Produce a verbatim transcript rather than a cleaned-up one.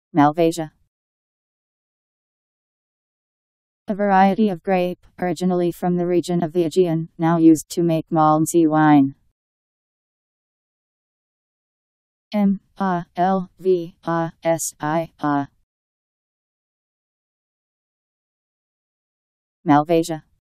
Malvasia. A variety of grape, originally from the region of the Aegean, now used to make malmsey wine. M A L V A S I A. Malvasia.